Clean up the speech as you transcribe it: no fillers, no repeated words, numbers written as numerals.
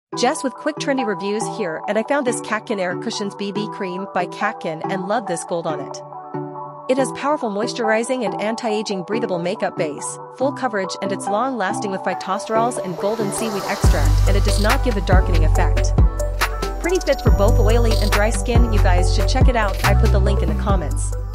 Jess with quick trendy reviews here, and I found this CATKIN Air Cushions BB Cream by CATKIN and love this gold on it. It has powerful moisturizing and anti-aging breathable makeup base, full coverage, and it's long-lasting with phytosterols and golden seaweed extract, and it does not give a darkening effect. Pretty fit for both oily and dry skin. You guys should check it out. I put the link in the comments.